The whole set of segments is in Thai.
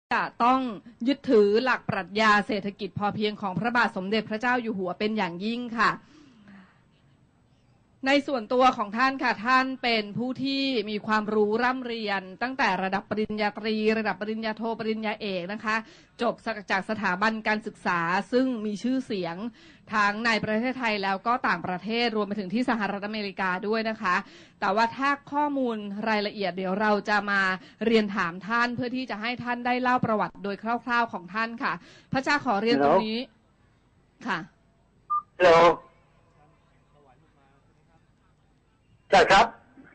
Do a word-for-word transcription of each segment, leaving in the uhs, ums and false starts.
จะต้องยึดถือหลักปรัชญาเศรษฐกิจพอเพียงของพระบาทสมเด็จพระเจ้าอยู่หัวเป็นอย่างยิ่งค่ะในส่วนตัวของท่านค่ะท่านเป็นผู้ที่มีความรู้ร่ำเรียนตั้งแต่ระดับปริญญาตรีระดับปริญญาโทปริญญาเอกนะคะจบจากสถาบันการศึกษาซึ่งมีชื่อเสียงทั้งในประเทศไทยแล้วก็ต่างประเทศรวมไปถึงที่สหรัฐอเมริกาด้วยนะคะแต่ว่าถ้าข้อมูลรายละเอียดเดี๋ยวเราจะมาเรียนถามท่านเพื่อที่จะให้ท่านได้เล่าประวัติโดยคร่าวๆของท่านค่ะพระเจ้าขอเรียนตรงนี้ค่ะฮัลโหลใช่ครับ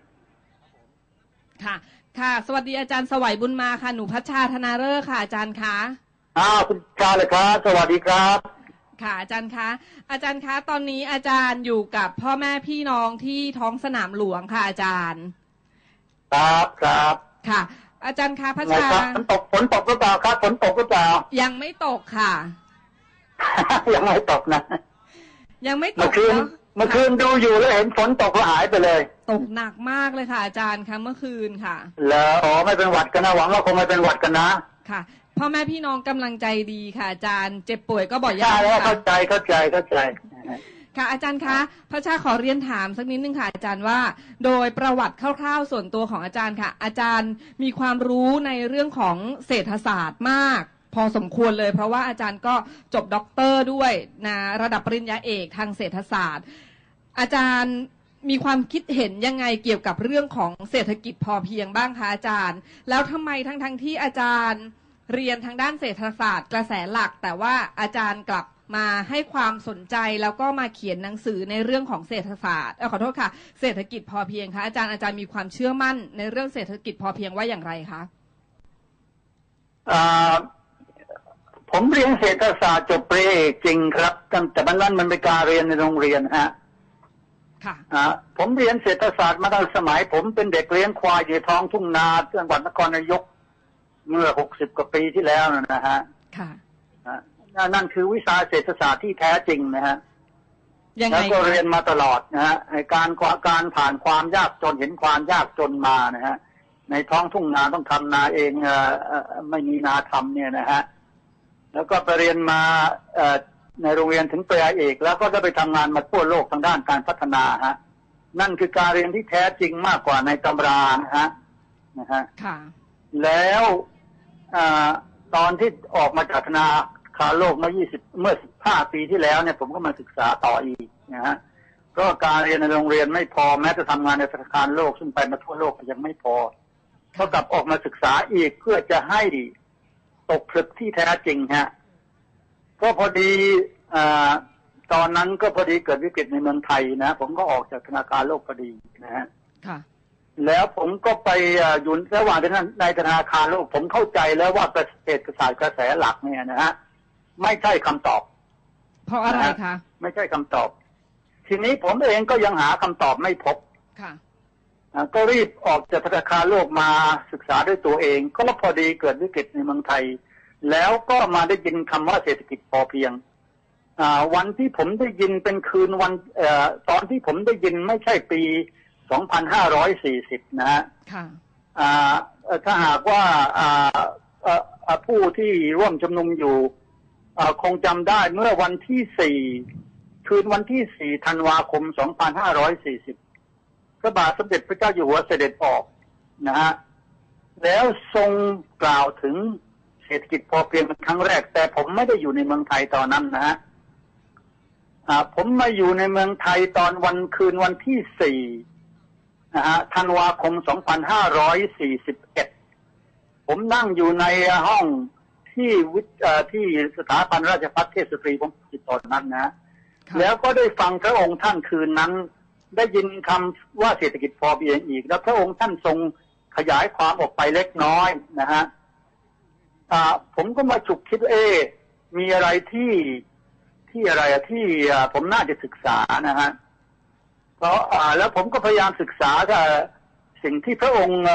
ค่ะค่ะสวัสดีอาจารย์สวัยบุญมาค่ะหนูพัชชาธนาฤกษ์ค่ะอาจารย์คะอ้าวคุณชาเลยครับสวัสดีครับค่ะอาจารย์คะอาจารย์คะตอนนี้อาจารย์อยู่กับพ่อแม่พี่น้องที่ท้องสนามหลวงค่ะอาจารย์ครับครับค่ะอาจารย์คะพัชชาฝนตกฝนตกหรือเปล่าครับฝนตกหรือเปล่ายังไม่ตกค่ะยังไม่ตกนะยังไม่ตกเนาะเมื่อคืนดูอยู่แล้วเห็นฝนตกแล้วหายไปเลยตกหนักมากเลยค่ะอาจารย์คะเมื่อคืนค่ะแล้วอ๋อไม่เป็นหวัดกันนะหวังว่าคงไม่เป็นหวัดกันนะค่ะพ่อแม่พี่น้องกำลังใจดีค่ะอาจารย์เจ็บป่วยก็บอกยาค่ะเข้าใจเข้าใจเข้าใจค่ะอาจารย์คะพระชาขอเรียนถามสักนิดนึงค่ะอาจารย์ว่าโดยประวัติคร่าวๆส่วนตัวของอาจารย์ค่ะอาจารย์มีความรู้ในเรื่องของเศรษฐศาสตร์มากพอสมควรเลยเพราะว่าอาจารย์ก็จบด็อกเตอร์ด้วยนะระดับปริญญาเอกทางเศรษฐศาสตร์อาจารย์มีความคิดเห็นยังไงเกี่ยวกับเรื่องของเศรษฐกิจพอเพียงบ้างคะอาจารย์แล้วทำไมทั้งทั้งที่อาจารย์เรียนทางด้านเศรษฐศาสตร์กระแสหลักแต่ว่าอาจารย์กลับมาให้ความสนใจแล้วก็มาเขียนหนังสือในเรื่องของเศรษฐศาสตร์เออขอโทษค่ะเศรษฐกิจพอเพียงคะอาจารย์อาจารย์มีความเชื่อมั่นในเรื่องเศรษฐกิจพอเพียงว่าอย่างไรคะอ่าผมเรียนเศรษฐศาสตร์จบปริญญาเอกจริงครับแต่บรรนั้นมันเป็นการเรียนในโรงเรียนฮะค่ะอ่าผมเรียนเศรษฐศาสตร์มาตั้งสมัยผมเป็นเด็กเลี้ยงควายอยู่ท้องทุ่งนาจังหวัดนครนายกเมื่อหกสิบกว่าปีที่แล้วนะฮะค่ะนั่นคือวิชาเศรษฐศาสตร์ที่แท้จริงนะฮะยังไงแล้วก็เรียนมาตลอดนะฮะการการผ่านความยากจนเห็นความยากจนมานะฮะในท้องทุ่งนาต้องทำนาเองไม่มีนาทำเนี่ยนะฮะแล้วก็ไปเรียนมาในโรงเรียนถึงปริญญาเอกแล้วก็ได้ไปทำงานมาทั่วโลกทางด้านการพัฒนาฮะนั่นคือการเรียนที่แท้จริงมากกว่าในตำรานะฮะนะฮะแล้วตอนที่ออกมาจากธนาคารโลกเมื่อยี่สิบเมื่อสิบห้าปีที่แล้วเนี่ยผมก็มาศึกษาต่ออีกนะฮะก็การเรียนในโรงเรียนไม่พอแม้จะทำงานในธนาคารโลกซึ่งไปมาทั่วโลกยังไม่พอเท่ากับออกมาศึกษาอีกเพื่อจะให้ตกผลึกที่แท้จริงฮะก็พอดีอ่าตอนนั้นก็พอดีเกิดวิกฤตในเมืองไทยนะผมก็ออกจากธนาคารโลกพอดีนะฮะแล้วผมก็ไปอยู่ระหว่างในธนาคารโลกผมเข้าใจแล้วว่าเศรษฐศาสตร์กระแสหลักเนี่ยนะฮะไม่ใช่คำตอบเพราะอะไรคะไม่ใช่คำตอบทีนี้ผมเองก็ยังหาคำตอบไม่พบค่ะก็รีบออกจากธนาคารโลกมาศึกษาด้วยตัวเองก็พอดีเกิดวิกฤตในเมืองไทยแล้วก็มาได้ยินคำว่าเศรษฐกิจพอเพียงวันที่ผมได้ยินเป็นคืนวันตอนที่ผมได้ยินไม่ใช่ปีสองพันห้าร้อยสี่สิบนะฮะถ้าหากว่าผู้ที่ร่วมชุมนุมอยู่คงจำได้เมื่อวันที่สี่คืนวันที่สี่ธันวาคมสองพันห้าร้อยสี่สิบพระบาทสมเด็จพระเจ้าอยู่หัวเสด็จออกนะฮะแล้วทรงกล่าวถึงเศรษฐกิจพอเพียงเป็นครั้งแรกแต่ผมไม่ได้อยู่ในเมืองไทยตอนนั้นนะฮะผมมาอยู่ในเมืองไทยตอนวันคืนวันที่สี่นะฮะธันวาคมสองพันห้าร้อยสี่สิบเอ็ดผมนั่งอยู่ในห้องที่วิที่สถาบันราชภัฏเทพสตรีผมติดตอนนั้นนะแล้วก็ได้ฟังพระองค์ท่านคืนนั้นได้ยินคำว่าเศรษฐกิจพอเพียงอีกแล้วพระองค์ท่านทรงขยายความออกไปเล็กน้อยนะฮะผมก็มาฉุกคิดเอ๊ะมีอะไรที่ที่อะไรที่ผมน่าจะศึกษานะฮะเพราะแล้วผมก็พยายามศึกษาสิ่งที่พระองค์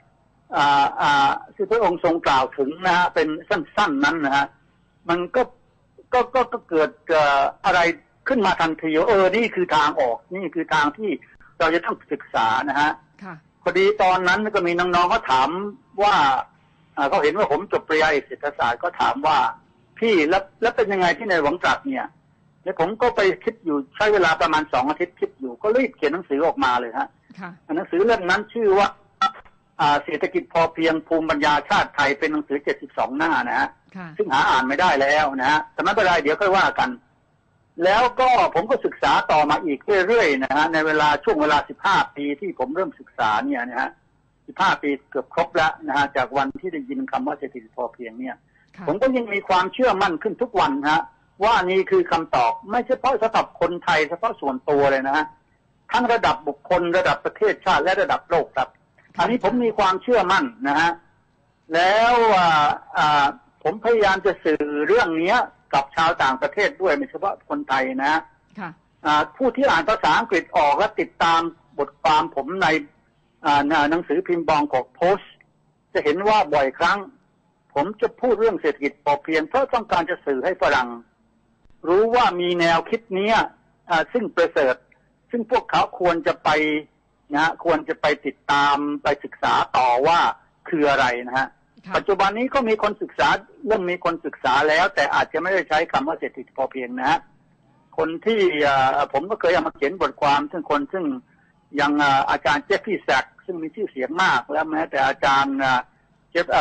ที่พระองค์ทรงกล่าวถึงนะฮะเป็นสั้นๆนั้นนะฮะมันก็ก็ก็ก็เกิดอะไรขึ้นมาทันทีเออนี่คือทางออกนี่คือทางที่เราจะต้องศึกษานะฮะพอดีตอนนั้นก็มีน้องๆเขาถามว่าเขาเห็นว่าผมจบปริญญาเอกเศรษฐศาสตร์ก็ถามว่าพี่แล้วแล้วเป็นยังไงที่ในหลวงตรัสเนี่ยแล้วผมก็ไปคิดอยู่ใช้เวลาประมาณสองอาทิตย์คิดอยู่ก็รีบเขียนหนังสือออกมาเลยฮะหนังสือเล่มนั้นชื่อว่าเศรษฐกิจพอเพียงภูมิปัญญาชาติไทยเป็นหนังสือเจ็ดสิบสองหน้านะฮะซึ่งหาอ่านไม่ได้แล้วนะฮะแต่ไม่เป็นไรเดี๋ยวค่อยว่ากันแล้วก็ผมก็ศึกษาต่อมาอีกเรื่อยๆนะฮะในเวลาช่วงเวลาสิบห้าปีที่ผมเริ่มศึกษาเนี่ยนะฮะสิบห้าปีเกือบครบแล้วนะฮะจากวันที่ได้ยินคำว่าเศรษฐกิจพอเพียงเนี่ยผมก็ยังมีความเชื่อมั่นขึ้นทุกวันฮะว่านี่คือคำตอบไม่ใช่เฉพาะสำหรับคนไทยเฉพาะส่วนตัวเลยนะฮะทั้งระดับบุคคลระดับประเทศชาติและระดับโลกครับอันนี้ผมมีความเชื่อมั่นนะฮะแล้วผมพยายามจะสื่อเรื่องนี้กับชาวต่างประเทศด้วยไม่เฉพาะคนไทยนะฮะผู้ที่อ่านภาษาอังกฤษออกและติดตามบทความผมในหนังสือพิมพ์บองกอกโพสต์จะเห็นว่าบ่อยครั้งผมจะพูดเรื่องเศรษฐกิจพอเพียงเพราะต้องการจะสื่อให้ฝรั่งรู้ว่ามีแนวคิดนี้ซึ่งประเสริฐซึ่งพวกเขาควรจะไปนะควรจะไปติดตามไปศึกษาต่อว่าคืออะไรนะฮะปัจจุบันนี้ก็มีคนศึกษาเริ่มมีคนศึกษาแล้วแต่อาจจะไม่ได้ใช้คำว่าเศรษฐกิจพอเพียงนะฮะคนที่ผมก็เคยเอามาเขียนบทความซึ่งคนซึ่งยังอาจารย์เจฟฟี่แซกซึ่งมีชื่อเสียงมากแล้วแม้แต่อาจารย์เจฟ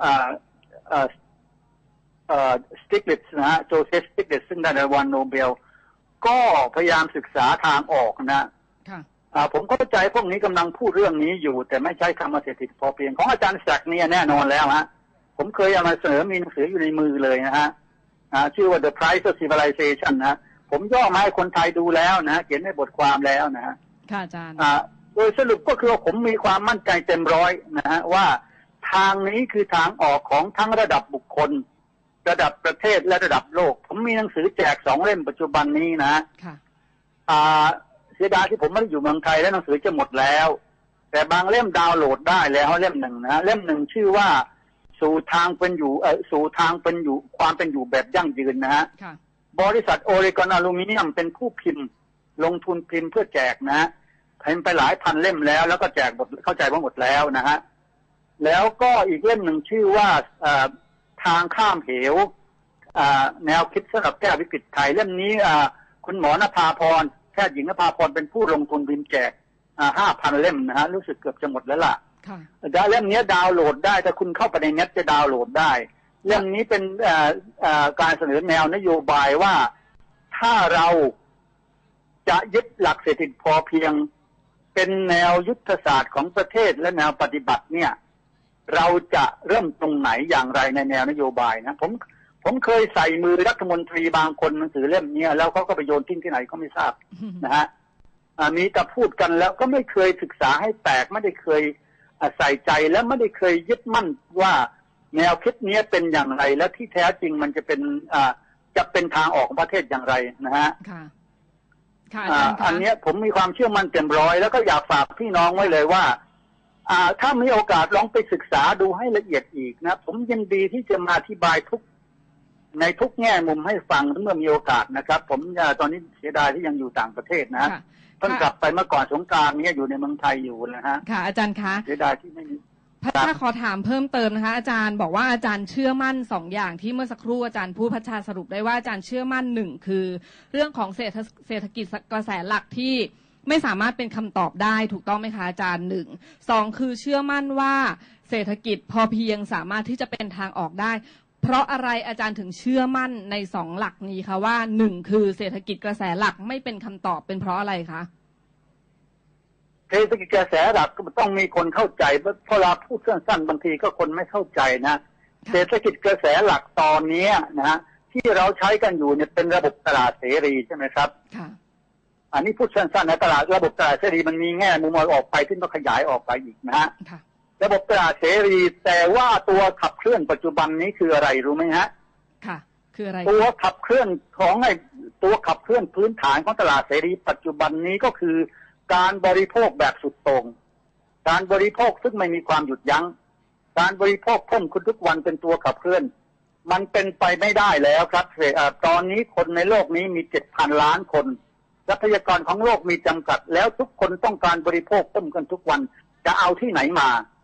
สติกลิตส์นะฮะโจเซฟสติกลิตส์ซึ่งได้รางวัลโนเบลก็พยายามศึกษาทางออกนะผมเข้าใจพวกนี้กำลังพูดเรื่องนี้อยู่แต่ไม่ใช้คำว่าเศรษฐกิจพอเพียงของอาจารย์ศักดิ์เนี่ยแน่นอนแล้วฮะผมเคยเอามาเสนอมีหนังสืออยู่ในมือเลยนะฮะชื่อว่า The Price of Civilization นะผมย่อมาให้คนไทยดูแล้วนะเขียนในบทความแล้วนะฮะค่ะอาจารย์โดยสรุปก็คือผมมีความมั่นใจเต็มร้อยนะฮะว่าทางนี้คือทางออกของทั้งระดับบุคคลระดับประเทศและระดับโลกผมมีหนังสือแจกสองเล่มปัจจุบันนี้นะค่ะเสียดายที่ผมไม่ได้อยู่เมืองไทยและหนังสือจะหมดแล้วแต่บางเล่มดาวน์โหลดได้แล้วเล่มหนึ่งนะเล่มหนึ่งชื่อว่าสู่ทางเป็นอยู่เออสู่ทางเป็นอยู่ความเป็นอยู่แบบยั่งยืนนะฮะบริษัทโอเรกอนอลูมิเนียมเป็นผู้พิมพ์ลงทุนพิมพ์เพื่อแจกนะฮะพิมพ์ไปหลายพันเล่มแล้วแล้วก็แจกหมดเข้าใจว่าหมดแล้วนะฮะแล้วก็อีกเล่มหนึ่งชื่อว่าทางข้ามเหวแนวคิดสำหรับแก้วิกฤตไทยเล่มนี้คุณหมอนภาพรแพทย์หญิงนภาพรเป็นผู้ลงทุนพิมพ์แจกห้าพันเล่มนะฮะรู้สึกเกือบจะหมดแล้วล่ะเล่มนี้ดาวน์โหลดได้ถ้าคุณเข้าไปในเน็ตจะดาวน์โหลดได้เล่มนี้เป็นการเสนอแนวนโยบายว่าถ้าเราจะยึดหลักเศรษฐกิจพอเพียงเป็นแนวยุทธศาสตร์ของประเทศและแนวปฏิบัติเนี่ยเราจะเริ่มตรงไหนอย่างไรในแนวนโยบายนะผมผมเคยใส่มือรัฐมนตรีบางคนหนังสือเล่มนี้แล้วเขาก็ไปโยนทิ้งที่ไหนก็ไม่ทราบนะฮะมีแต่พูดกันแล้วก็ไม่เคยศึกษาให้แตกไม่ได้เคยใส่ใจและไม่ได้เคยยึดมั่นว่าแนวคิดนี้เป็นอย่างไรและที่แท้จริงมันจะเป็นจะเป็นทางออกของประเทศอย่างไรนะฮะอันนี้ผมมีความเชื่อมั่นเต็มร้อยแล้วก็อยากฝากพี่น้องไว้เลยว่าถ้ามีโอกาสลองไปศึกษาดูให้ละเอียดอีกนะผมยินดีที่จะมาอธิบายทุกในทุกแง่มุมให้ฟังเมื่อมีโอกาสนะครับผมตอนนี้เสียดายที่ยังอยู่ต่างประเทศนะเพิ่งกลับไปเมื่อก่อนสงกรานต์นี้อยู่ในเมืองไทยอยู่นะฮะค่ะอาจารย์คะเสียดายที่ไม่มีพัชชาขอถามเพิ่มเติมนะคะอาจารย์บอกว่าอาจารย์เชื่อมั่นสองอย่างที่เมื่อสักครู่อาจารย์พูดพัชชาสรุปได้ว่าอาจารย์เชื่อมั่นหนึ่งคือเรื่องของเศรษฐเศรษฐกิจกระแสหลักที่ไม่สามารถเป็นคำตอบได้ถูกต้องไหมคะอาจารย์หนึ่งสองคือเชื่อมั่นว่าเศรษฐกิจพอเพียงสามารถที่จะเป็นทางออกได้เพราะอะไรอาจารย์ถึงเชื่อมั่นในสองหลักนี้คะว่าหนึ่งคือเศรษฐกิจกระแสหลักไม่เป็นคำตอบเป็นเพราะอะไรคะเศรษฐกิจกระแสหลักก็ต้องมีคนเข้าใจเพราะเราพูดสั้นๆบางทีก็คนไม่เข้าใจนะเศรษฐกิจกระแสหลักตอนนี้นะฮะที่เราใช้กันอยู่เนี่ยเป็นระบบตลาดเสรีใช่ไหมครับค่ะอันนี้พูดสั้นๆนะตลาดระบบตลาดเสรีมันมีแง่มุมมองออกไปที่ต้องขยายออกไปอีกนะฮะระบบตลาดเสรีแต่ว่าตัวขับเคลื่อนปัจจุบันนี้คืออะไรรู้ไหมฮะค่ะคืออะไรตัวขับเคลื่อนของไอ้ตัวขับเคลื่อนพื้นฐานของตลาดเสรีปัจจุบันนี้ก็คือการบริโภคแบบสุดโต่งการบริโภคซึ่งไม่มีความหยุดยั้งการบริโภคเพิ่มขึ้นทุกวันเป็นตัวขับเคลื่อนมันเป็นไปไม่ได้แล้วครับตอนนี้คนในโลกนี้มีเจ็ดพันล้านคนทรัพยากรของโลกมีจำกัดแล้วทุกคนต้องการบริโภคเพิ่มขึ้นทุกวันจะเอาที่ไหนมา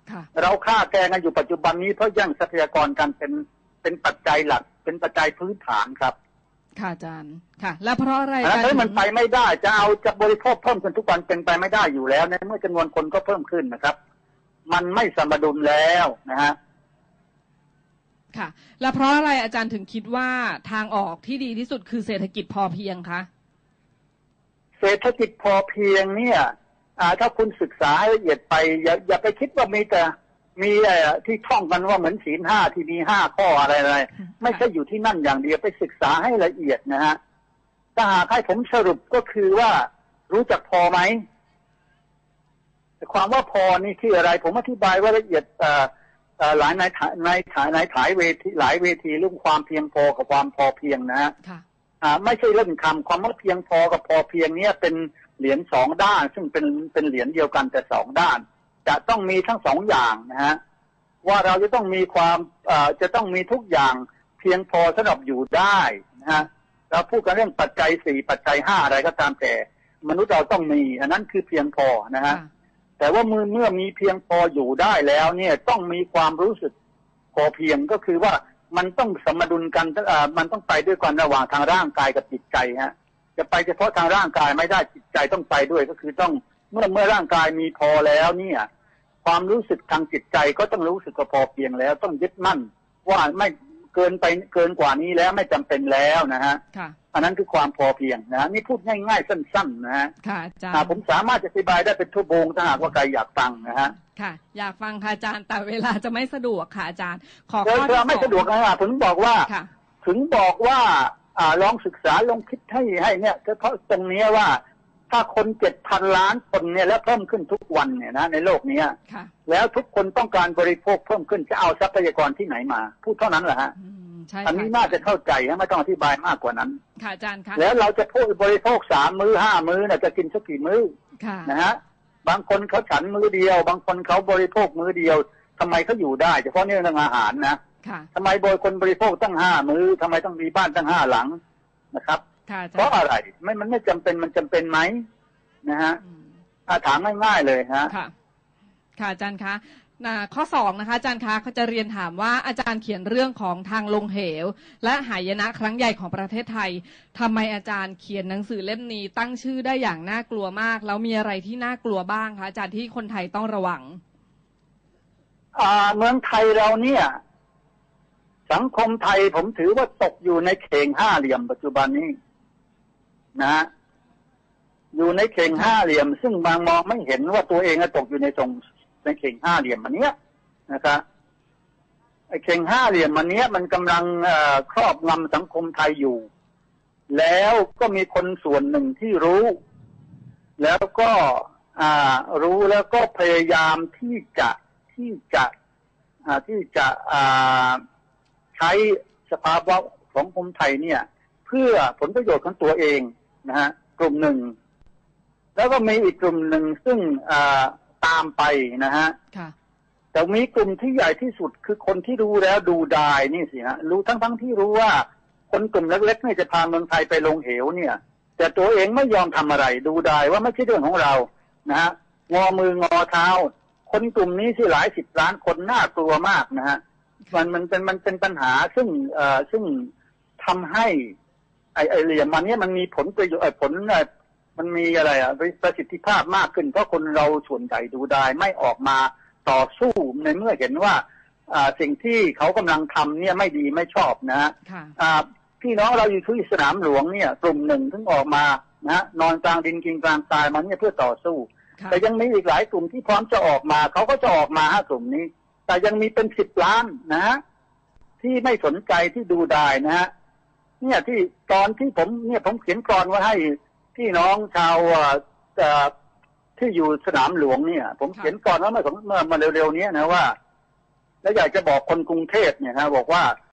เราฆ่าแกงกันอยู่ปัจจุบันนี้เพราะแย่งทรัพยากรกันเป็นเป็นปัจจัยหลักเป็นปัจจัยพื้นฐานครับค่ะอาจารย์ค่ะแล้วเพราะอะไรแล้วถ้ามันไปไม่ได้จะเอาจะบริโภคเพิ่มขึ้นทุกวันเป็นไปไม่ได้อยู่แล้วในเมื่อจำนวนคนก็เพิ่มขึ้นนะครับมันไม่สมดุลแล้วนะฮะค่ะแล้วเพราะอะไรอาจารย์ถึงคิดว่าทางออกที่ดีที่สุดคือเศรษฐกิจพอเพียงคะเศรษฐกิจพอเพียงเนี่ยถ้าคุณศึกษาให้ละเอียดไปอย่าอย่าไปคิดว่ามีแต่มีที่ท่องกันว่าเหมือนศีลห้าที่มีห้าข้ออะไรอะไรไม่ใช่อยู่ที่นั่นอย่างเดียวไปศึกษาให้ละเอียดนะฮะถ้าหากให้ผมสรุปก็คือว่ารู้จักพอไหมความว่าพอนี่คืออะไรผมอธิบายว่าละเอียดหลายในในถ่ายในถ่ายเวทีหลายเวทีเรื่องความเพียงพอกับความพอเพียงนะฮะไม่ใช่เรื่องคำความว่าเพียงพอกับพอเพียงเนี่ยเป็นเหรียญสองด้านซึ่งเป็นเป็นเหรียญเดียวกันแต่สองด้านจะต้องมีทั้งสองอย่างนะฮะว่าเราจะต้องมีความจะต้องมีทุกอย่างเพียงพอสำหรับอยู่ได้นะฮะเราพูดกันเรื่องปัจจัยสี่ปัจจัยห้าอะไรก็ตามแต่มนุษย์เราต้องมีอันนั้นคือเพียงพอนะฮะแต่ว่าเมื่อเมื่อมีเพียงพออยู่ได้แล้วเนี่ยต้องมีความรู้สึกพอเพียงก็คือว่ามันต้องสมดุลกันมันต้องไปด้วยกันระหว่างทางร่างกายกับจิตใจฮะจะไปเฉพาะทางร่างกายไม่ได้จิตใจต้องไปด้วยก็คือต้องเมื่อเมื่อร่างกายมีพอแล้วเนี่ยความรู้สึกทางจิตใจก็ต้องรู้สึกพอเพียงแล้วต้องยึดมั่นว่าไม่เกินไปเกินกว่านี้แล้วไม่จำเป็นแล้วนะฮะอันนั้นคือความพอเพียงนะนี่พูดง่ายๆสั้นๆนะฮะค่ะอาจารย์ผมสามารถจะอธิบายได้เป็นชั่วโมงถ้าหากว่าใครอยากฟังนะฮะค่ะอยากฟังค่ะอาจารย์แต่เวลาจะไม่สะดวกค่ะอาจารย์ขอข้อที่ไม่สะดวกนะถึงบอกว่าถึงบอกว่าลองศึกษาลองคิดให้ให้เนี่ยเฉพาะตรงนี้ว่าถ้าคนเจ็ดพันล้านคนเนี่ยแล้วเพิ่มขึ้นทุกวันเนี่ยนะในโลกนี้แล้วทุกคนต้องการบริโภคเพิ่มขึ้นจะเอาทรัพยากรที่ไหนมาพูดเท่านั้นแหละฮะอันนี้น่าจะเข้าใจนะไม่ต้องอธิบายมากกว่านั้นค่ะอาจารย์คะแล้วเราจะพูดบริโภคสามมื้อห้ามื้อเนี่ยจะกินสักกี่มื้อนะฮะบางคนเขาฉันมื้อเดียวบางคนเขาบริโภคมื้อเดียวทำไมเขาอยู่ได้เฉพาะเรื่องอาหารนะทำไมบริคนบริโภคตั้งห้ามื้อทำไมต้องมีบ้านตั้งห้าหลังนะครับเพราะอะไรไม่มันไม่จำเป็นมันจำเป็นไหมนะฮะถามง่ายๆเลยฮะค่ะค่ะอาจารย์คะข้อสองนะคะอาจารย์คะเขาจะเรียนถามว่าอาจารย์เขียนเรื่องของทางลงเหวและหายนะครั้งใหญ่ของประเทศไทยทำไมอาจารย์เขียนหนังสือเล่มนี้ตั้งชื่อได้อย่างน่ากลัวมากแล้วมีอะไรที่น่ากลัวบ้างคะอาจารย์ที่คนไทยต้องระวังอ่าเมืองไทยเราเนี่ยสังคมไทยผมถือว่าตกอยู่ในเข่งห้าเหลี่ยมปัจจุบันนี้นะฮะอยู่ในเข่งห้าเหลี่ยมซึ่งบางมองไม่เห็นว่าตัวเองตกอยู่ในตรงในเข่งห้าเหลี่ยมมันเนี้ยนะครับไอ้เข่งห้าเหลี่ยมมันเนี้ยมันกำลังครอบงำสังคมไทยอยู่แล้วก็มีคนส่วนหนึ่งที่รู้ แล้วก็รู้แล้วก็พยายามที่จะที่จะที่จะใช้สภาวะของสังคมไทยเนี่ยเพื่อผลประโยชน์ของตัวเองนะฮะกลุ่มหนึ่งแล้วก็มีอีกกลุ่มหนึ่งซึ่งตามไปนะฮะแต่มีกลุ่มที่ใหญ่ที่สุดคือคนที่รู้แล้วดูดายนี่สิฮะรู้ทั้งทั้งที่รู้ว่าคนกลุ่มเล็กๆนี่จะพาเมืองไทยไปลงเหวเนี่ยแต่ตัวเองไม่ยอมทำอะไรดูดายว่าไม่ใช่เรื่องของเรานะฮะงอมืองอเท้าคนกลุ่มนี้ที่หลายสิบล้านคนน่ากลัวมากนะฮะมันมันเป็นมันเป็นปัญหาซึ่งเอ่อซึ่งทำให้ไอ้ไอ้เหลี่ยมมันเนี้ยมันมีผลประโยชน์ผลมันมีอะไรอ่ะประสิทธิภาพมากขึ้นเพราะคนเราส่วนใหญ่ดูได้ไม่ออกมาต่อสู้ในเมื่อเห็นว่าสิ่งที่เขากำลังทำเนี่ยไม่ดีไม่ชอบนะฮะพี่น้องเราอยู่ที่สนามหลวงเนี่ยกลุ่มหนึ่งถึงออกมานะนอนกลางดินกินกลางทรายมันเนี่ยเพื่อต่อสู้แต่ยังมีอีกหลายกลุ่มที่พร้อมจะออกมาเขาก็จะออกมาห้ากลุ่มนี้แต่ยังมีเป็นสิบล้านนะฮะที่ไม่สนใจที่ดูได้นะฮะเนี่ยที่ตอนที่ผมเนี่ยผมเขียนกรไว้ให้พี่น้องชาวที่อยู่สนามหลวงเนี่ยผมเขียนกรไว้เมื่อเมื่อมาเร็วๆนี้นะว่าแล้วอยากจะบอกคนกรุงเทพเนี่ยนะบอกว่า